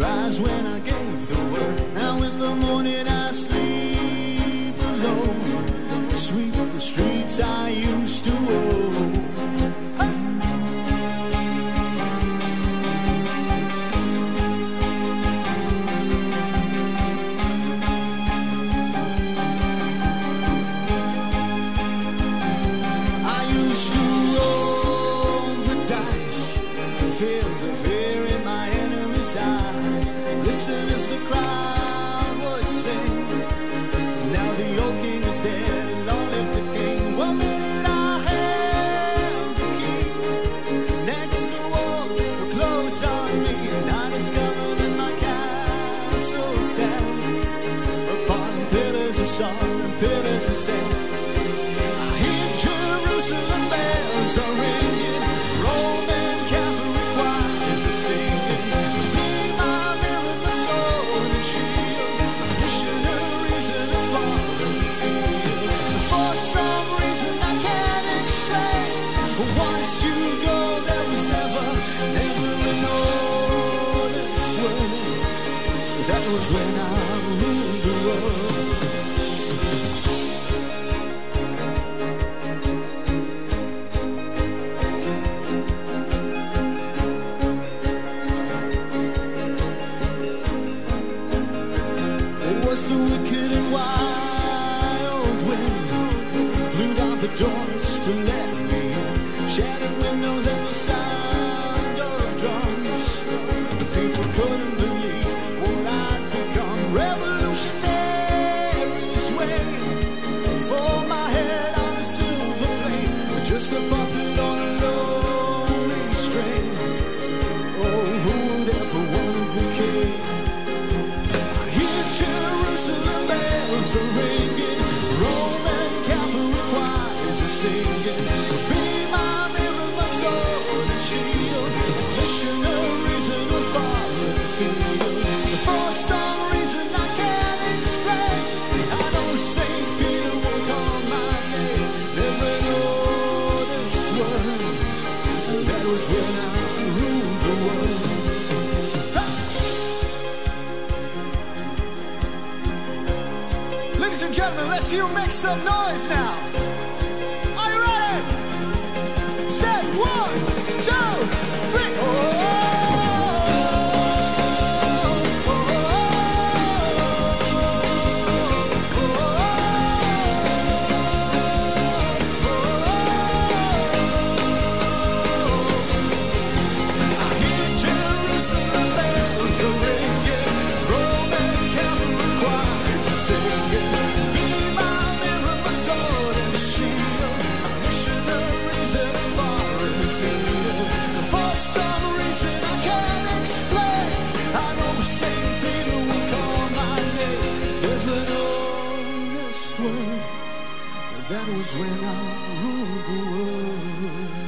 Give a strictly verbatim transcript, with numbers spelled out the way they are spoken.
rise when I gave the word. Now in the morning I sleep alone. Sweep the streets I used to own. Listen as the crowd would sing. Now the old king is dead and long live the king. One minute I held the key. Next the walls were closed on me, and I discovered that my castle stand upon pillars of salt and pillars of sand. I hear Jerusalem bells are ringing, Roman Catholic choirs are singing. That was when I ruled the world. It was the wicked and wild wind, blew down the doors to let me in, shattered windows and the sound of drums. The people couldn't believe revolutionaries wait for my head on a silver plate, just a puppet on a lonely string. Oh, who would ever want to be king? I hear Jerusalem bells are ringing, Roman Catholic choirs are singing. Be my mirror, my sword and shield, missionaries in a foreign field. For some reason I can't explain, I know Saint Peter will call my name. Never noticed one. That was when I ruled the world. Ha! Ladies and gentlemen, let's hear you make some noise now. Are you ready? Set one, two, three. Oh! That was when I ruled the world.